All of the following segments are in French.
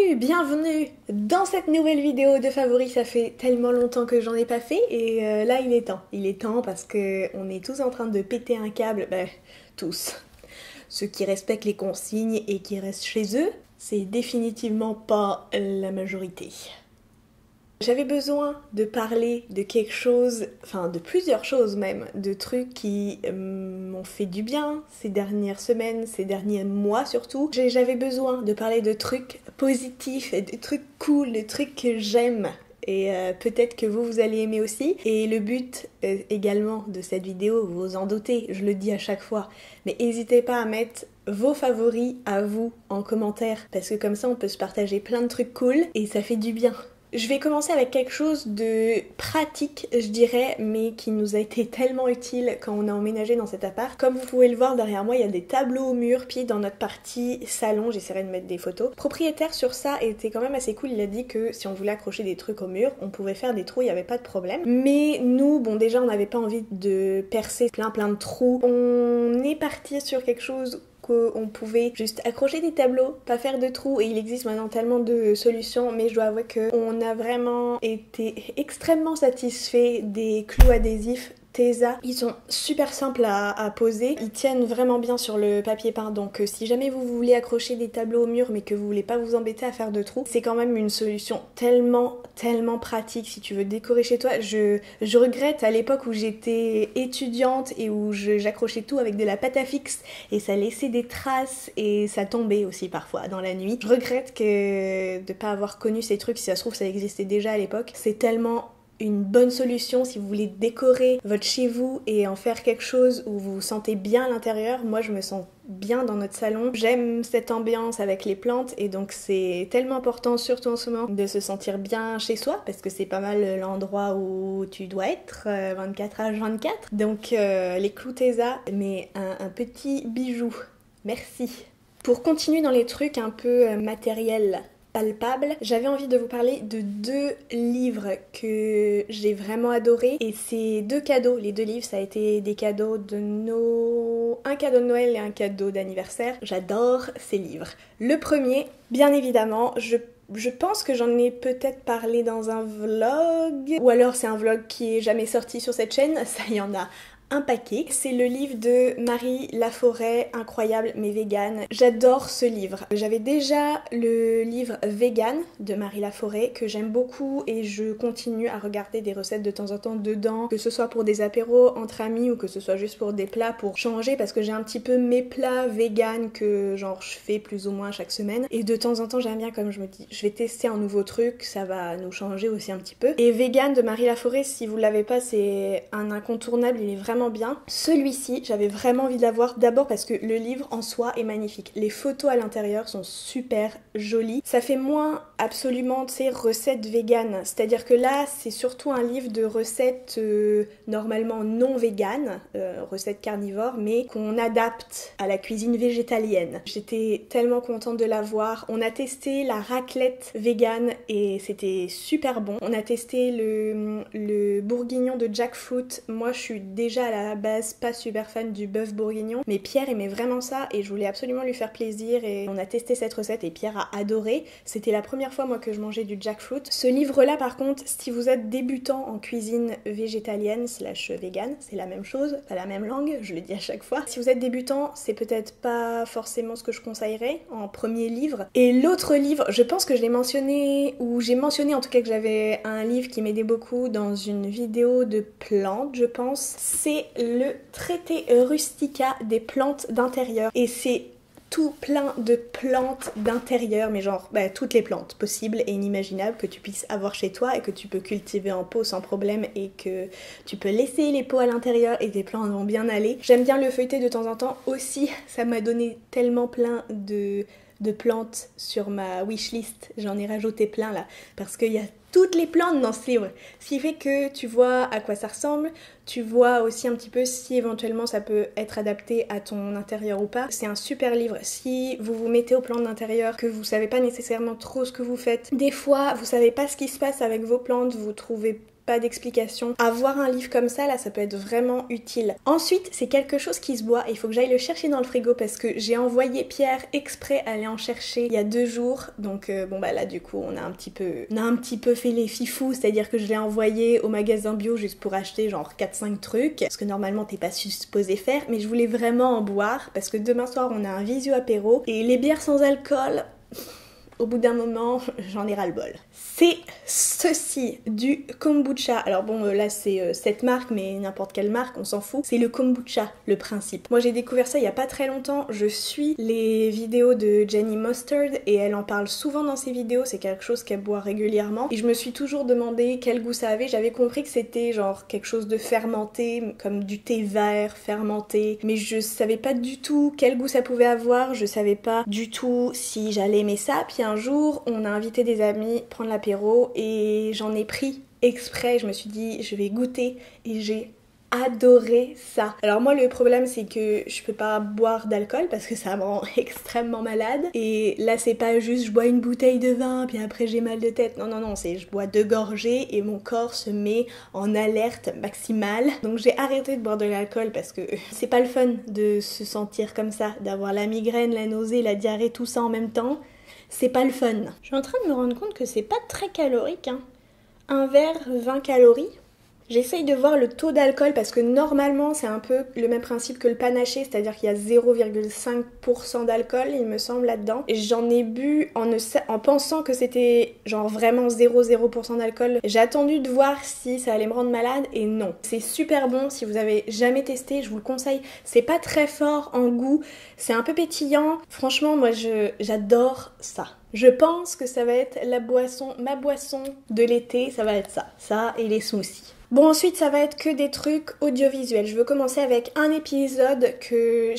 Bienvenue dans cette nouvelle vidéo de favoris. Ça fait tellement longtemps que j'en ai pas fait et là il est temps. Il est temps parce que on est tous en train de péter un câble, tous. Ceux qui respectent les consignes et qui restent chez eux, c'est définitivement pas la majorité. J'avais besoin de parler de quelque chose, enfin de plusieurs choses même, de trucs qui m'ont fait du bien ces dernières semaines, ces derniers mois surtout. J'avais besoin de parler de trucs positifs, de trucs cool, de trucs que j'aime. Et peut-être que vous allez aimer aussi. Et le but également de cette vidéo, vous en doutez, je le dis à chaque fois, mais n'hésitez pas à mettre vos favoris à vous en commentaire, parce que comme ça on peut se partager plein de trucs cool et ça fait du bien. Je vais commencer avec quelque chose de pratique, je dirais, mais qui nous a été tellement utile quand on a emménagé dans cet appart. Comme vous pouvez le voir derrière moi, il y a des tableaux au mur, puis dans notre partie salon, j'essaierai de mettre des photos. Le propriétaire sur ça était quand même assez cool, il a dit que si on voulait accrocher des trucs au mur, on pouvait faire des trous, il n'y avait pas de problème. Mais nous, bon déjà on n'avait pas envie de percer plein de trous. On est parti sur quelque chose qu'on pouvait juste accrocher des tableaux, pas faire de trous, et il existe maintenant tellement de solutions, mais je dois avouer qu'on a vraiment été extrêmement satisfaits des clous adhésifs Tesa. Ils sont super simples à poser, ils tiennent vraiment bien sur le papier peint, donc si jamais vous voulez accrocher des tableaux au mur mais que vous voulez pas vous embêter à faire de trous, c'est quand même une solution tellement pratique si tu veux décorer chez toi. Je regrette à l'époque où j'étais étudiante et où j'accrochais tout avec de la pâte à fixe et ça laissait des traces et ça tombait aussi parfois dans la nuit. Je regrette de pas avoir connu ces trucs, si ça se trouve ça existait déjà à l'époque. C'est tellement une bonne solution si vous voulez décorer votre chez vous et en faire quelque chose où vous vous sentez bien à l'intérieur. Moi je me sens bien dans notre salon, j'aime cette ambiance avec les plantes et donc c'est tellement important, surtout en ce moment, de se sentir bien chez soi parce que c'est pas mal l'endroit où tu dois être 24h24. Donc les clous Tesa, mais un petit bijou. Merci. Pour continuer dans les trucs un peu matériels, palpable, j'avais envie de vous parler de deux livres que j'ai vraiment adorés et c'est deux cadeaux. Les deux livres, ça a été des cadeaux de un cadeau de Noël et un cadeau d'anniversaire. J'adore ces livres. Le premier, bien évidemment, je pense que j'en ai peut-être parlé dans un vlog, ou alors c'est un vlog qui est jamais sorti sur cette chaîne, ça y en a un paquet. C'est le livre de Marie Laforêt, Incroyable mais vegan. J'adore ce livre. J'avais déjà le livre Vegan de Marie Laforêt que j'aime beaucoup et je continue à regarder des recettes de temps en temps dedans, que ce soit pour des apéros entre amis ou que ce soit juste pour des plats pour changer, parce que j'ai un petit peu mes plats vegan que genre je fais plus ou moins chaque semaine et de temps en temps j'aime bien, comme je me dis je vais tester un nouveau truc, ça va nous changer aussi un petit peu. Et Vegan de Marie Laforêt, si vous l'avez pas, c'est un incontournable, il est vraiment bien. Celui-ci, j'avais vraiment envie de l'avoir, d'abord parce que le livre en soi est magnifique. Les photos à l'intérieur sont super jolies. Ça fait moins absolument, tu sais, recettes véganes. C'est-à-dire que là, c'est surtout un livre de recettes normalement non véganes, recettes carnivores, mais qu'on adapte à la cuisine végétalienne. J'étais tellement contente de l'avoir. On a testé la raclette végane et c'était super bon. On a testé le bourguignon de jackfruit. Moi, je suis déjà à la base pas super fan du bœuf bourguignon, mais Pierre aimait vraiment ça et je voulais absolument lui faire plaisir et on a testé cette recette et Pierre a adoré. C'était la première fois moi que je mangeais du jackfruit. Ce livre-là par contre, si vous êtes débutant en cuisine végétalienne / vegan, c'est la même chose, pas la même langue, je le dis à chaque fois. Si vous êtes débutant, c'est peut-être pas forcément ce que je conseillerais en premier livre. Et l'autre livre, je pense que je l'ai mentionné, ou j'ai mentionné en tout cas que j'avais un livre qui m'aidait beaucoup dans une vidéo de plantes, je pense. C'est le traité rustica des plantes d'intérieur et c'est tout plein de plantes d'intérieur, mais genre toutes les plantes possibles et inimaginables que tu puisses avoir chez toi et que tu peux cultiver en pot sans problème et que tu peux laisser les pots à l'intérieur et tes plantes vont bien aller. J'aime bien le feuilleter de temps en temps aussi, ça m'a donné tellement plein de plantes sur ma wishlist, j'en ai rajouté plein là, parce qu'il y a toutes les plantes dans ce livre, ce qui fait que tu vois à quoi ça ressemble, tu vois aussi un petit peu si éventuellement ça peut être adapté à ton intérieur ou pas. C'est un super livre si vous vous mettez aux plantes d'intérieur, que vous savez pas nécessairement trop ce que vous faites. Des fois, vous savez pas ce qui se passe avec vos plantes, vous trouvez pas d'explication. Avoir un livre comme ça, là, ça peut être vraiment utile. Ensuite, c'est quelque chose qui se boit et il faut que j'aille le chercher dans le frigo parce que j'ai envoyé Pierre exprès aller en chercher il y a 2 jours. Donc bon bah là du coup on a un petit peu fait les fifous, c'est-à-dire que je l'ai envoyé au magasin bio juste pour acheter genre 4-5 trucs, parce que normalement t'es pas supposé faire, mais je voulais vraiment en boire parce que demain soir on a un visio apéro et les bières sans alcool, au bout d'un moment, j'en ai ras-le-bol. C'est ceci, du kombucha. Alors bon, là c'est cette marque, mais n'importe quelle marque, on s'en fout. C'est le kombucha, le principe. Moi j'ai découvert ça il y a pas très longtemps. Je suis les vidéos de Jenny Mustard et elle en parle souvent dans ses vidéos. C'est quelque chose qu'elle boit régulièrement. Et je me suis toujours demandé quel goût ça avait. J'avais compris que c'était genre quelque chose de fermenté, comme du thé vert fermenté. Mais je savais pas du tout quel goût ça pouvait avoir. Je savais pas du tout si j'allais aimer ça. Puis un jour, on a invité des amis prendre l'apéro et j'en ai pris exprès. Je me suis dit, je vais goûter et j'ai adoré ça. Alors moi, le problème, c'est que je peux pas boire d'alcool parce que ça me rend extrêmement malade. Et là, c'est pas juste je bois une bouteille de vin puis après j'ai mal de tête. Non, c'est je bois 2 gorgées et mon corps se met en alerte maximale. Donc j'ai arrêté de boire de l'alcool parce que c'est pas le fun de se sentir comme ça, d'avoir la migraine, la nausée, la diarrhée, tout ça en même temps. C'est pas le fun. Je suis en train de me rendre compte que c'est pas très calorique, hein. Un verre, 20 calories. J'essaye de voir le taux d'alcool parce que normalement c'est un peu le même principe que le panaché, c'est-à-dire qu'il y a 0,5% d'alcool il me semble là-dedans. Et j'en ai bu en pensant que c'était genre vraiment 0,0% d'alcool. J'ai attendu de voir si ça allait me rendre malade et non. C'est super bon, si vous avez jamais testé, je vous le conseille. C'est pas très fort en goût, c'est un peu pétillant. Franchement moi j'adore ça. Je pense que ça va être ma boisson de l'été, ça va être ça et les smoothies. Bon ensuite ça va être que des trucs audiovisuels. Je veux commencer avec un épisode que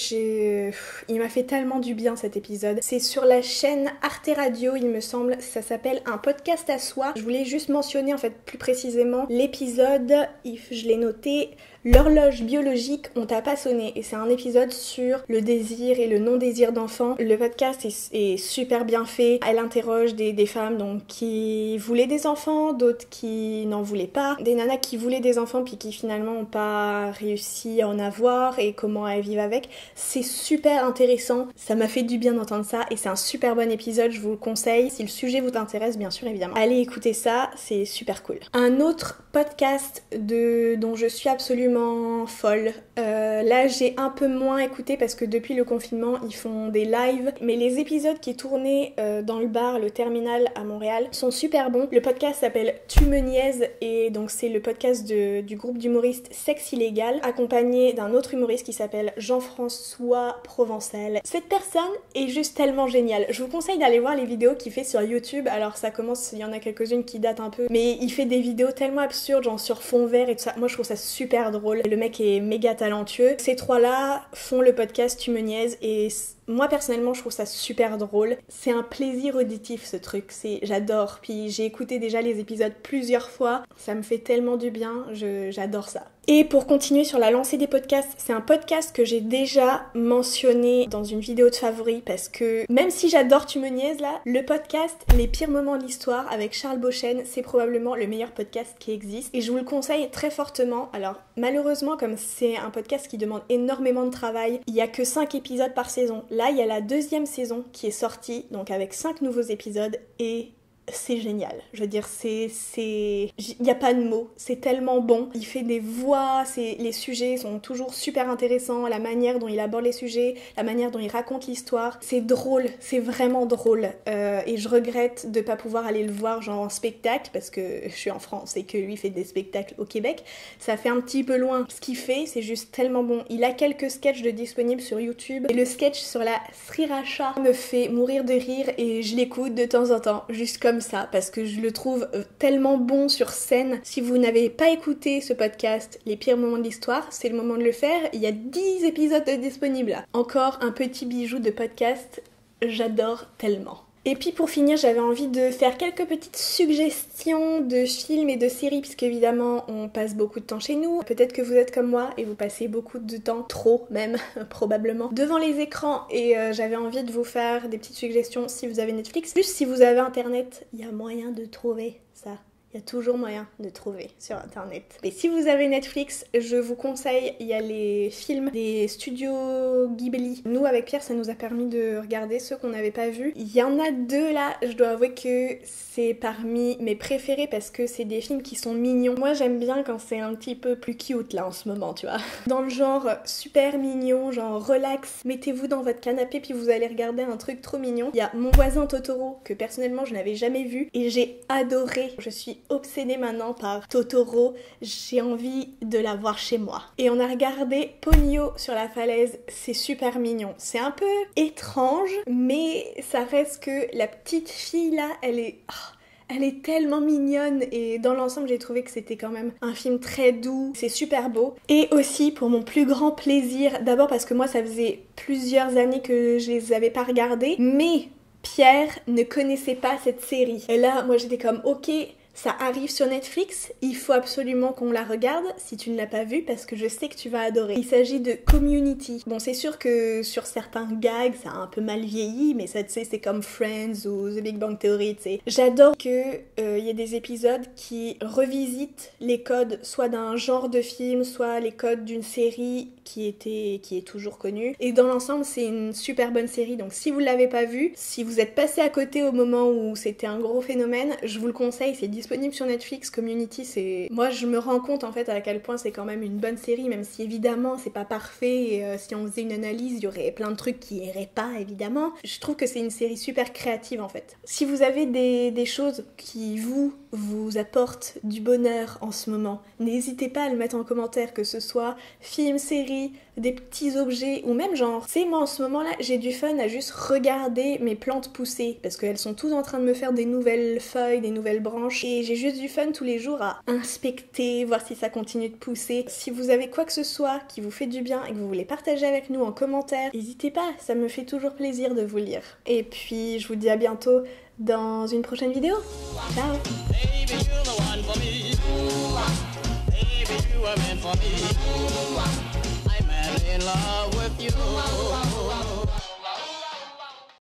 il m'a fait tellement du bien cet épisode. C'est sur la chaîne Arte Radio il me semble, ça s'appelle Un podcast à soi. Je voulais juste mentionner en fait plus précisément l'épisode, je l'ai noté, l'horloge biologique on t'a pas sonné et c'est un épisode sur le désir et le non-désir d'enfant. Le podcast est super bien fait. Elle interroge des femmes donc qui voulaient des enfants, d'autres qui n'en voulaient pas, des nanas qui voulaient des enfants puis qui finalement n'ont pas réussi à en avoir et comment elles vivent avec. C'est super intéressant, ça m'a fait du bien d'entendre ça et c'est un super bon épisode, je vous le conseille. Si le sujet vous intéresse bien sûr évidemment, allez écouter ça, c'est super cool. Un autre podcast dont je suis absolument folle, là j'ai un peu moins écouté parce que depuis le confinement ils font des lives, mais les épisodes qui tournaient dans le bar, le terminal à Montréal sont super bons. Le podcast s'appelle Tu me niaises et donc c'est le podcast du groupe d'humoristes Sexe Illégal accompagné d'un autre humoriste qui s'appelle Jean-François Provençal. Cette personne est juste tellement géniale. Je vous conseille d'aller voir les vidéos qu'il fait sur YouTube. Alors ça commence, il y en a quelques-unes qui datent un peu, mais il fait des vidéos tellement absurdes, genre sur fond vert et tout ça. Moi je trouve ça super drôle. Le mec est méga talentueux. Ces trois-là font le podcast Tu me niaises et moi personnellement je trouve ça super drôle. C'est un plaisir auditif ce truc, j'adore. Puis j'ai écouté déjà les épisodes plusieurs fois, ça me fait tellement du bien, j'adore ça. Et pour continuer sur la lancée des podcasts, c'est un podcast que j'ai déjà mentionné dans une vidéo de favoris parce que même si j'adore Tu me niaises là, le podcast Les pires moments de l'histoire avec Charles Beauchesne, c'est probablement le meilleur podcast qui existe et je vous le conseille très fortement. Alors malheureusement comme c'est un podcast qui demande énormément de travail, il y a que 5 épisodes par saison. Là il y a la 2e saison qui est sortie, donc avec 5 nouveaux épisodes et c'est génial. Je veux dire, il n'y a pas de mots, c'est tellement bon. Il fait des voix, les sujets sont toujours super intéressants, la manière dont il aborde les sujets, la manière dont il raconte l'histoire. C'est drôle, c'est vraiment drôle. Et je regrette de pas pouvoir aller le voir genre en spectacle, parce que je suis en France et que lui fait des spectacles au Québec. Ça fait un petit peu loin. Ce qu'il fait, c'est juste tellement bon. Il a quelques sketchs disponibles sur YouTube. Et le sketch sur la sriracha me fait mourir de rire et je l'écoute de temps en temps, juste comme ça parce que je le trouve tellement bon sur scène. Si vous n'avez pas écouté ce podcast Les pires moments de l'histoire, c'est le moment de le faire. Il y a 10 épisodes disponibles là. Encore un petit bijou de podcast, j'adore tellement. Et puis pour finir, j'avais envie de faire quelques petites suggestions de films et de séries puisque évidemment on passe beaucoup de temps chez nous. Peut-être que vous êtes comme moi et vous passez beaucoup de temps, trop même probablement, devant les écrans et j'avais envie de vous faire des petites suggestions si vous avez Netflix. Juste si vous avez internet, il y a moyen de trouver ça. Il y a toujours moyen de trouver sur internet. Et si vous avez Netflix, je vous conseille, il y a les films des studios Ghibli. Nous avec Pierre, ça nous a permis de regarder ceux qu'on n'avait pas vus. Il y en a 2 là, je dois avouer que c'est parmi mes préférés parce que c'est des films qui sont mignons. Moi j'aime bien quand c'est un petit peu plus cute là en ce moment, tu vois. Dans le genre super mignon, genre relax, mettez-vous dans votre canapé puis vous allez regarder un truc trop mignon. Il y a Mon voisin Totoro que personnellement je n'avais jamais vu et j'ai adoré. Je suis obsédée maintenant par Totoro, j'ai envie de la voir chez moi. Et on a regardé Ponyo sur la falaise, c'est super mignon. C'est un peu étrange, mais ça reste que la petite fille là, elle est tellement mignonne et dans l'ensemble j'ai trouvé que c'était quand même un film très doux, c'est super beau. Et aussi pour mon plus grand plaisir, d'abord parce que moi ça faisait plusieurs années que je les avais pas regardés, mais Pierre ne connaissait pas cette série. Et là, moi j'étais comme ok, ça arrive sur Netflix, il faut absolument qu'on la regarde si tu ne l'as pas vue parce que je sais que tu vas adorer. Il s'agit de Community. Bon, c'est sûr que sur certains gags, ça a un peu mal vieilli, mais ça, tu sais, c'est comme Friends ou The Big Bang Theory, tu sais. J'adore qu'il y ait des épisodes qui revisitent les codes soit d'un genre de film, soit les codes d'une série qui est toujours connue. Et dans l'ensemble, c'est une super bonne série. Donc si vous ne l'avez pas vue, si vous êtes passé à côté au moment où c'était un gros phénomène, je vous le conseille, c'est disponible sur Netflix. Community, c'est... Moi, je me rends compte en fait à quel point c'est quand même une bonne série, même si évidemment c'est pas parfait et si on faisait une analyse, il y aurait plein de trucs qui iraient pas, évidemment. Je trouve que c'est une série super créative en fait. Si vous avez des choses qui vous apportent du bonheur en ce moment, n'hésitez pas à le mettre en commentaire, que ce soit film, série, des petits objets ou même genre, tu sais, moi en ce moment là j'ai du fun à juste regarder mes plantes pousser parce qu'elles sont toutes en train de me faire des nouvelles feuilles, des nouvelles branches et j'ai juste du fun tous les jours à inspecter, voir si ça continue de pousser. Si vous avez quoi que ce soit qui vous fait du bien et que vous voulez partager avec nous en commentaire, n'hésitez pas, ça me fait toujours plaisir de vous lire. Et puis je vous dis à bientôt dans une prochaine vidéo. Ciao. In love with you.